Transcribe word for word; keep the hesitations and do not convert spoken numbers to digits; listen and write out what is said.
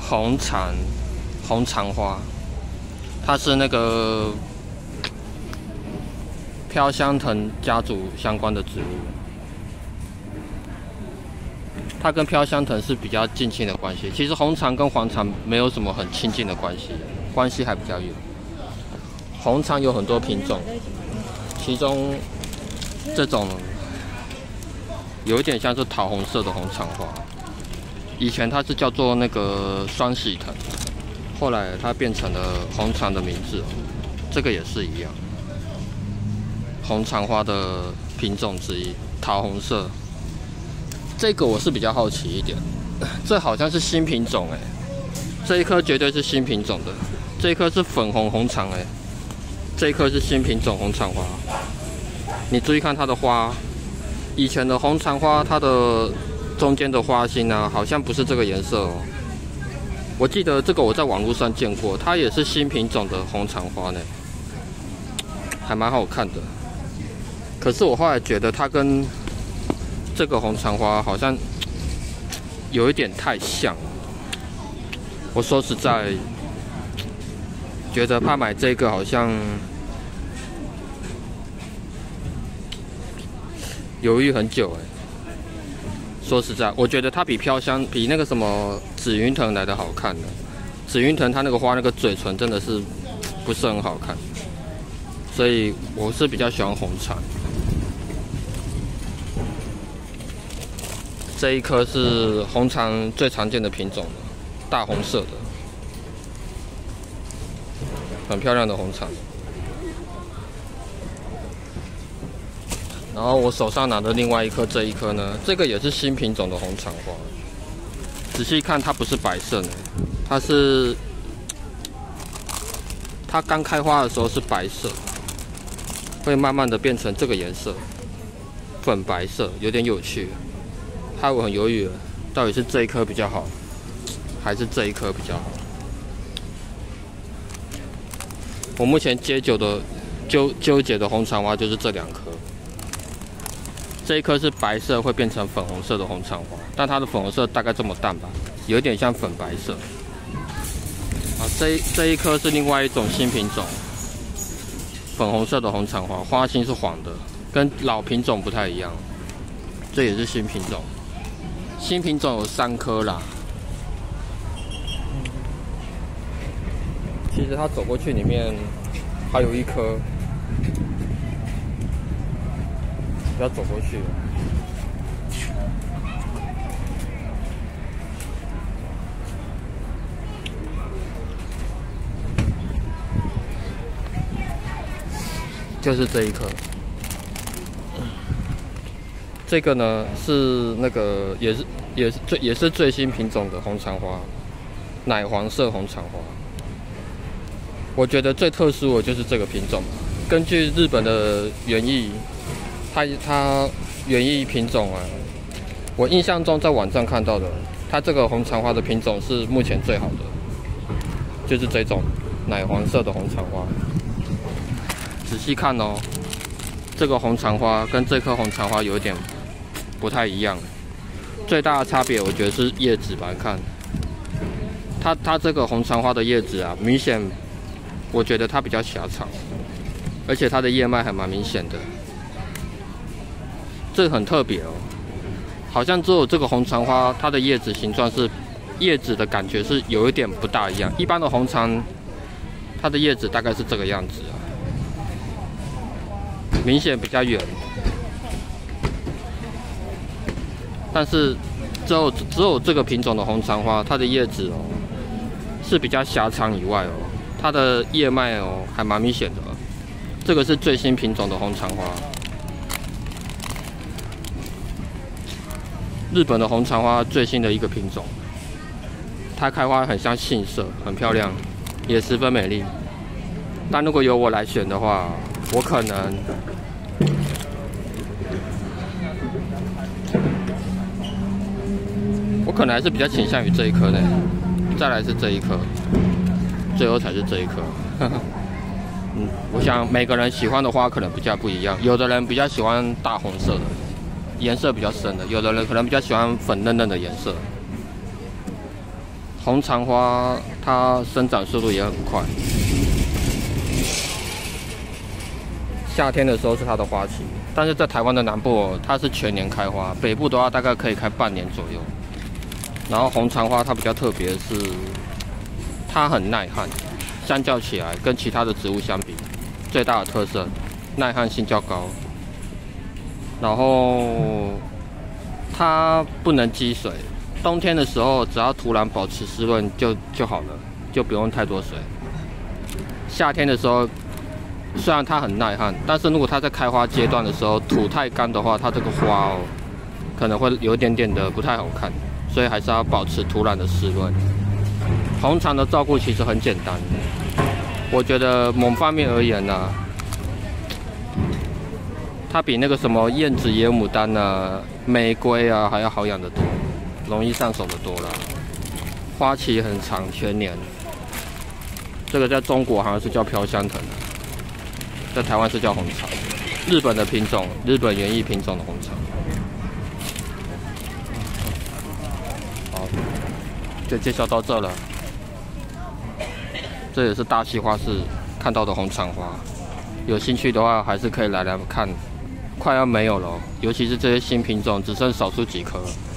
红蝉，红蝉花，它是那个飘香藤家族相关的植物。它跟飘香藤是比较近亲的关系。其实红蝉跟黄蝉没有什么很亲近的关系，关系还比较远。红蝉有很多品种，其中这种有一点像是桃红色的红蝉花。以前它是叫做那个双喜藤，后来它变成了红蝉的名字。这个也是一样，红蝉花的品种之一，桃红色。这个我是比较好奇一点，这好像是新品种哎，这一颗绝对是新品种的，这一颗是粉红红蝉哎，这一颗是新品种红蝉花。你注意看它的花，以前的红蝉花它的中间的花心呢、啊，好像不是这个颜色哦。我记得这个我在网络上见过，它也是新品种的红蝉花呢，还蛮好看的。可是我后来觉得它跟这个红蝉花好像有一点太像。我说实在，觉得怕买这个好像犹豫很久哎。说实在，我觉得它比飘香、比那个什么紫云藤来的好看的。紫云藤它那个花那个嘴唇真的是不是很好看，所以我是比较喜欢红蝉。这一颗是红蝉最常见的品种了，大红色的，很漂亮的红蝉。然后我手上拿的另外一颗，这一颗呢，这个也是新品种的红蝉花。仔细看，它不是白色的，它是它刚开花的时候是白色，会慢慢的变成这个颜色，粉白色，有点有趣。害我很犹豫了，到底是这一颗比较好，还是这一颗比较好？我目前接久的纠纠结的红蝉花就是这两颗。这一颗是白色会变成粉红色的红蝉花，但它的粉红色大概这么淡吧，有点像粉白色。啊，这一这一颗是另外一种新品种，粉红色的红蝉花，花心是黄的，跟老品种不太一样。这也是新品种，新品种有三颗啦。其实它走过去里面还有一颗。不要走过去了。就是这一颗。这个呢是那个也是也是最也是最新品种的红蝉花，奶黄色红蝉花。我觉得最特殊的就是这个品种，根据日本的园艺。它它园艺品种啊，我印象中在网上看到的，它这个红蝉花的品种是目前最好的，就是这种奶黄色的红蝉花。仔细看哦，这个红蝉花跟这颗红蝉花有点不太一样，最大的差别我觉得是叶子吧，看它它这个红蝉花的叶子啊，明显我觉得它比较狭长，而且它的叶脉还蛮明显的。这很特别哦，好像只有这个红蝉花，它的叶子形状是，叶子的感觉是有一点不大一样。一般的红蝉，它的叶子大概是这个样子啊，明显比较圆。但是只有只有这个品种的红蝉花，它的叶子哦是比较狭长以外哦，它的叶脉哦还蛮明显的。这个是最新品种的红蝉花。日本的红蝉花最新的一个品种，它开花很像杏色，很漂亮，也十分美丽。但如果由我来选的话，我可能我可能还是比较倾向于这一颗的，再来是这一颗，最后才是这一颗。嗯，我想每个人喜欢的花可能比较不一样，有的人比较喜欢大红色的。颜色比较深的，有的人可能比较喜欢粉嫩嫩的颜色。 红长花它生长速度也很快，夏天的时候是它的花期，但是在台湾的南部它是全年开花，北部的话大概可以开半年左右。然后红长花它比较特别的是，它很耐旱，相较起来跟其他的植物相比，最大的特色耐旱性较高。然后它不能积水，冬天的时候只要土壤保持湿润就就好了，就不用太多水。夏天的时候，虽然它很耐旱，但是如果它在开花阶段的时候土太干的话，它这个花哦可能会有一点点的不太好看，所以还是要保持土壤的湿润。红长的照顾其实很简单，我觉得某方面而言呢、啊，它比那个什么燕子、野牡丹啊、玫瑰啊还要好养得多，容易上手的多啦。花期很长，全年。这个在中国好像是叫飘香藤，在台湾是叫红长。日本的品种，日本园艺品种的红长。好，就介绍到这了。这也是大溪花市看到的红长花，有兴趣的话还是可以来来看。快要没有了，尤其是这些新品种，只剩少数几棵了。